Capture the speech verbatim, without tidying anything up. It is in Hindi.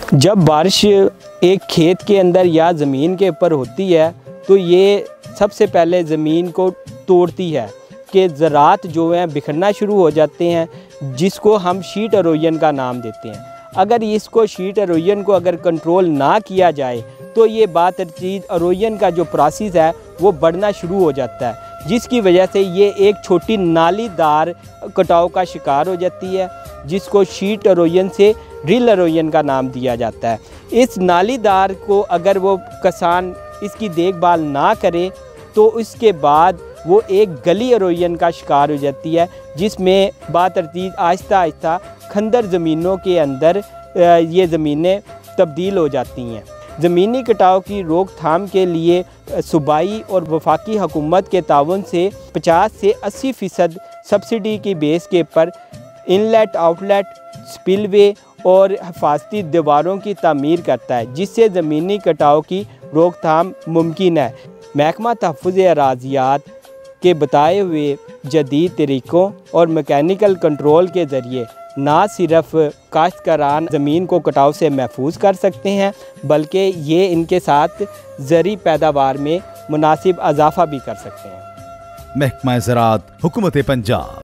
जब बारिश एक खेत के अंदर या ज़मीन के ऊपर होती है तो ये सबसे पहले ज़मीन को तोड़ती है कि ज़रात जो हैं बिखरना शुरू हो जाते हैं, जिसको हम शीट इरोजन का नाम देते हैं। अगर इसको शीट इरोजन को अगर कंट्रोल ना किया जाए तो ये बातरतीब इरोजन का जो प्रोसेस है वो बढ़ना शुरू हो जाता है, जिसकी वजह से ये एक छोटी नालीदार कटाव का शिकार हो जाती है, जिसको शीट इरोजन से ड्रिल इरोजन का नाम दिया जाता है। इस नालीदार को अगर वो किसान इसकी देखभाल ना करे तो इसके बाद वो एक गली इरोजन का शिकार हो जाती है, जिसमें बातरतीब आहिस्ता आहिस्ता खंदर ज़मीनों के अंदर ये ज़मीनें तब्दील हो जाती हैं। ज़मीनी कटाव की रोकथाम के लिए सूबाई और वफाकी हुकूमत के ताउन से पचास से अस्सी फ़ीसद सब्सिडी की बेस के ऊपर इनलेट, आउटलेट, स्पिलवे और हिफाजती दीवारों की तामीर करता है, जिससे ज़मीनी कटाव की रोकथाम मुमकिन है। महकमा तहफ़्फ़ुज़ अराज़ियात के बताए हुए जदीद तरीक़ों और मैकेनिकल कंट्रोल के ज़रिए ना सिर्फ काश्तकारान ज़मीन को कटाव से महफूज कर सकते हैं, बल्कि ये इनके साथ ज़री पैदावार में मुनासिब इजाफ़ा भी कर सकते हैं। महकमा ज़राअत, हुकूमत पंजाब।